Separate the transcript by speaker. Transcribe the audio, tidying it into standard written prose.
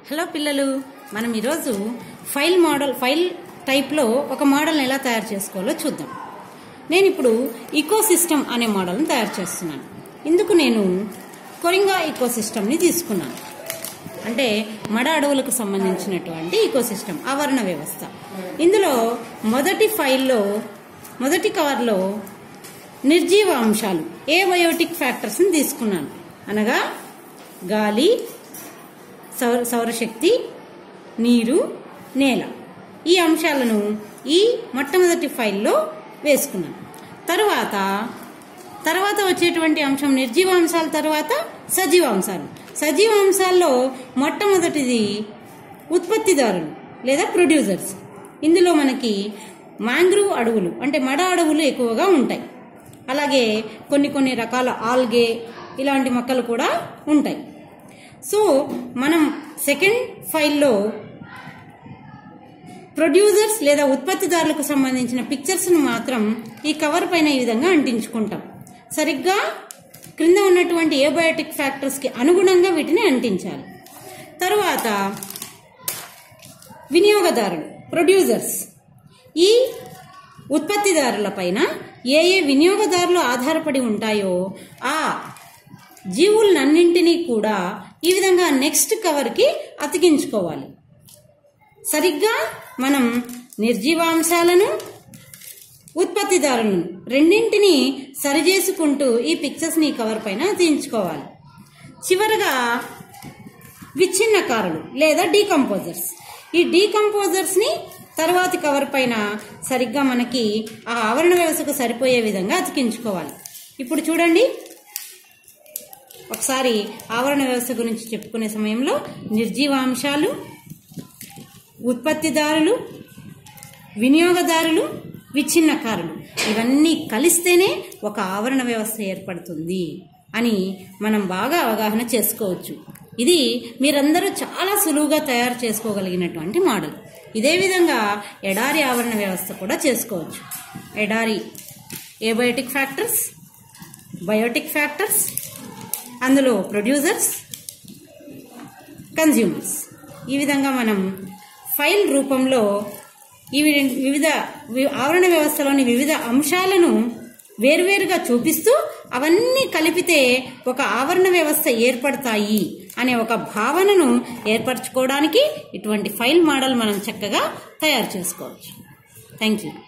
Speaker 1: Hello పిల్లలు, మనం ఈరోజు ఫైల్ టైప్లో ఒక మోడల్ని ఎలా తయారు చేసుకోవాలో చూద్దాం. నేను ఇప్పుడు ఈకోసిస్టమ్ అనే మోడల్ని తయారు చేస్తున్నాను. ఇందుకు నేను కొరింగా ఈకోసిస్టమ్ని తీసుకున్నాను. అంటే మడ అడవులకు సంబంధించినటువంటి ఈకోసిస్టమ్, ఆవరణ వ్యవస్థ. ఇందులో మొదటి కవర్లో నిర్జీవ అంశాలు ఏబయోటిక్ ఫ్యాక్టర్స్ని తీసుకున్నాను. అనగా గాలి, సౌరశక్తి, నీరు, నేల. ఈ అంశాలను ఈ మొట్టమొదటి ఫైల్లో వేసుకున్నాను. తర్వాత వచ్చేటువంటి అంశం నిర్జీవ అంశాల తర్వాత సజీవ అంశాలు. సజీవ అంశాల్లో మొట్టమొదటిది ఉత్పత్తిదారులు లేదా ప్రొడ్యూసర్స్. ఇందులో మనకి మ్యాంగ్రూవ్ అడవులు అంటే మడ అడవులు ఎక్కువగా ఉంటాయి. అలాగే కొన్ని రకాల ఆల్గే ఇలాంటి మొక్కలు కూడా ఉంటాయి. సో మనం సెకండ్ ఫైల్లో ప్రొడ్యూసర్స్ లేదా ఉత్పత్తిదారులకు సంబంధించిన పిక్చర్స్ను మాత్రం ఈ కవర్ పైన ఈ విధంగా అంటించుకుంటాం. సరిగ్గా క్రింద ఉన్నటువంటి ఏబయోటిక్ ఫ్యాక్టర్స్కి అనుగుణంగా వీటిని అంటించాలి. తరువాత వినియోగదారులు, ప్రొడ్యూసర్స్. ఈ ఉత్పత్తిదారుల పైన ఏ వినియోగదారులు ఆధారపడి ఉంటాయో ఆ జీవులన్నింటినీ కూడా ఈ విధంగా నెక్స్ట్ కవర్కి అతికించుకోవాలి. సరిగ్గా మనం నిర్జీవాంశాలను, ఉత్పత్తిదారులను రెండింటినీ సరిచేసుకుంటూ ఈ పిక్చర్స్ని కవర్ పైన అతికించుకోవాలి. చివరగా విచ్ఛిన్నకారులు లేదా డీకంపోజర్స్. ఈ డీకంపోజర్స్ని తర్వాతి కవర్ పైన సరిగ్గా మనకి ఆ ఆవరణ వ్యవస్థకు సరిపోయే విధంగా అతికించుకోవాలి. ఇప్పుడు చూడండి, ఒకసారి ఆవరణ వ్యవస్థ గురించి చెప్పుకునే సమయంలో నిర్జీవాంశాలు, ఉత్పత్తిదారులు, వినియోగదారులు, విచ్ఛిన్నకారులు ఇవన్నీ కలిస్తేనే ఒక ఆవరణ వ్యవస్థ ఏర్పడుతుంది అని మనం బాగా అవగాహన చేసుకోవచ్చు. ఇది మీరందరూ చాలా సులువుగా తయారు చేసుకోగలిగినటువంటి మోడల్. ఇదే విధంగా ఎడారి ఆవరణ వ్యవస్థ కూడా చేసుకోవచ్చు. ఎడారి ఏబయోటిక్ ఫ్యాక్టర్స్, బయోటిక్ ఫ్యాక్టర్స్, అందులో ప్రొడ్యూసర్స్, కన్జ్యూమర్స్. ఈ విధంగా మనం ఫైల్ రూపంలో ఈ వివిధ ఆవరణ వ్యవస్థలోని వివిధ అంశాలను వేర్వేరుగా చూపిస్తూ అవన్నీ కలిపితే ఒక ఆవరణ వ్యవస్థ ఏర్పడతాయి అనే ఒక భావనను ఏర్పరచుకోవడానికి ఇటువంటి ఫైల్ మోడల్ మనం చక్కగా తయారు చేసుకోవచ్చు. Thank you.